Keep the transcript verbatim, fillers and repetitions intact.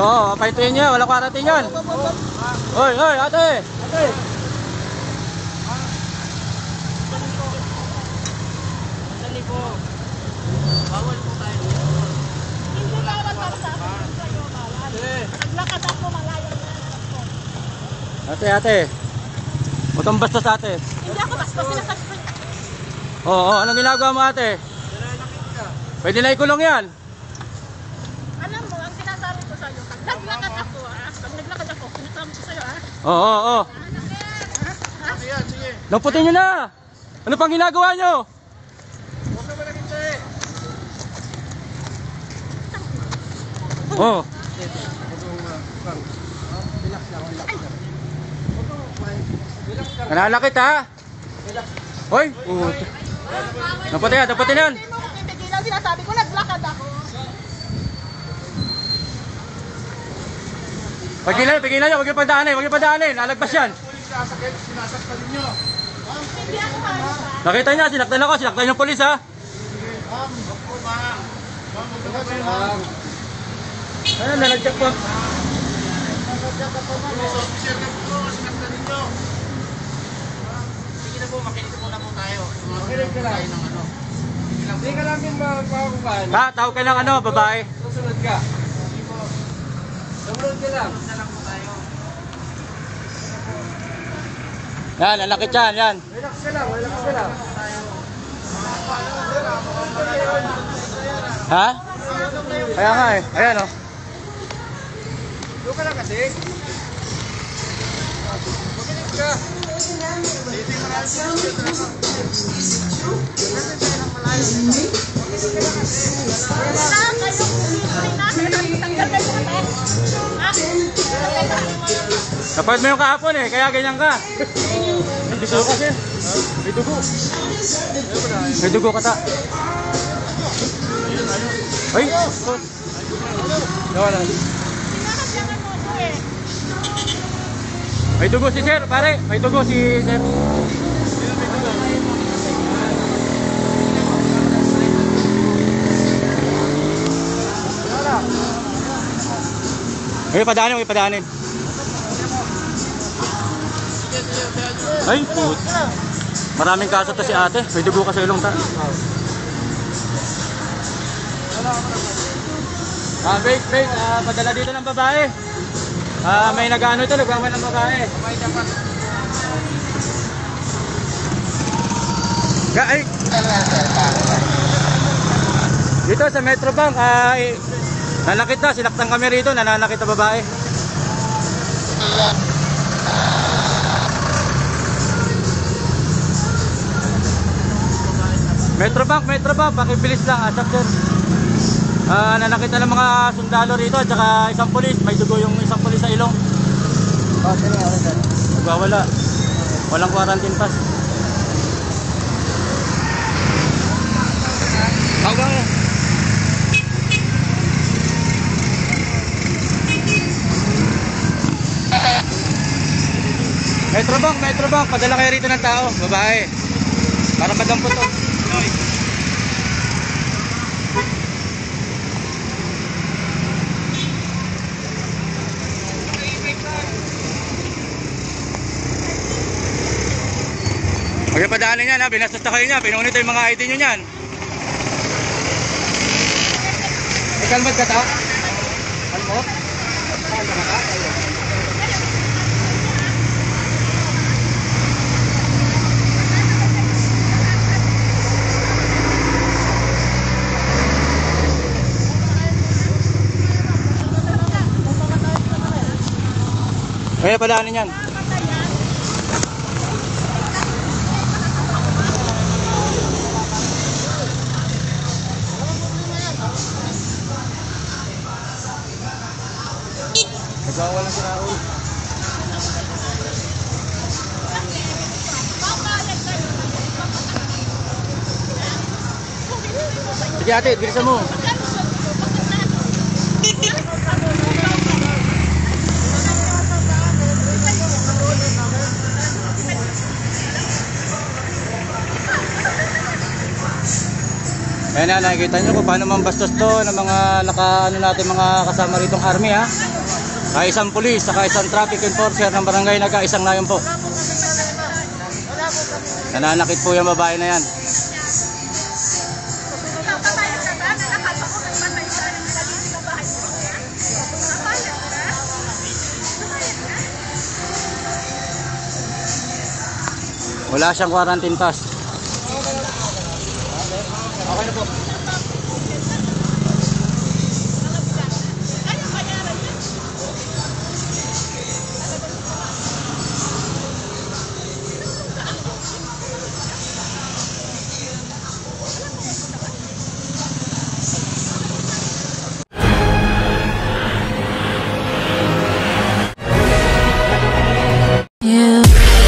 Oo, pahintuin niya. Walang karating yan. Hoy, hoy, ate. Ate. Sali po. Bawal po tayo. Hindi bawal para sa akin sa'yo, bawal. Naglakad ako malayo na. Ate, ate. Butang bastos ate. Hindi ako basta sinasabi ko. Oo, oo, anong ginagawa mo ate? Pwede na ikulong yan. Alam mo, ang sinasabi ko sa'yo, pag naglakad ako, ah, pag naglakad ako, sinasabi ko sa'yo, ah. Oo, oo, oo. Sige, sige. Lamputin nyo na. Ano pang ginagawa nyo? Huwag na ba nagintay? Oo. Nananakit ha? Hoy. Lamputin yan, lamputin yan. Hindi mo ko pipigilan, sinasabi ko, naglakad ako. Pagilan, pagilan nyo, huwag yung pandaanin, huwag yung pandaanin. Nalagpas yan. Pulis sasakit, sinasaktan ninyo. Hindi ako maayos, ah. Nakita niya, sinaktan ako, sinaktan yung polis ha. Ma'am, wag po ma'am. Ma'am, wag na kayo ma'am. Ano, nalagyak po. Police officer na po, sinaktan ninyo. Sige na po, makinig muna po tayo. Makinig ka lang. Ng ano. Hindi ka lang din makakubahan. Ha, tawag ka ng ano, babae. Susunod ka. Hindi po. Sumunod ka lang. Sumunod na lang po tayo. Yan, nalakit yan, yan. Relax ka lang, relax ka lang. Ha? Kaya nga eh, ayan o. Doon ka lang kasi. Makinig ka. Hindi mo na siya. Wala kayong pipili namin. Tanggal kayo sa taas. Ah, Napad mo yung kahapon eh, kaya ganyan ka. May dugo kasi. May dugo. May dugo kata. Ay! Dawa lang. sinakasyangan mo ako eh. May dugo si sir, pare. May dugo si sir. May padaanin, may padaanin. Ay, put. Maraming kaso to si ate. May dugo ka sa ilong ta. Ah, wait, wait. Ah, padala dito ng babae. Ah, may nag-ano ito, nagwawan ng babae. Ga- ay. Dito sa Metro Bank, ay nanakit na, sinaktan kami rito, nananakit na babae. Metro Bank, Metro Bank, pakibilis lang, asap sir. Ah, nanakit na ng mga sundalo rito at saka isang pulis, may dugo yung isang pulis sa ilong. Nagwawala. Walang quarantine pass. Hawak mo. Metro Bank, Metro Bank, padala kayo rito ng tao, babae. Para madampot to. Huwag yung padaanin yan ha, binastos na kayo niya, pinunit yung mga I D nyo niyan. May kalmad ka ta? Kalmot? Kalmot ka ta? Kaya padaanin yan. Nagwawalan si Raul. Sige ate, bilisan mo. Ayan na, nakikita nyo kung paano mambastos to ng mga naka, ano natin, mga kasama ritong army ha. Kaya isang pulis, saka isang traffic enforcer ng barangay Nagkaisang Nayon po. Nananakit po yung babae na yan. Papayag ka ba? Nalakas ako, may matay sa nalagin sa bahay mo. Papayag ka? Papayag ka? Wala siyang quarantine pass. Okay na po. Kaya bayaran yan. You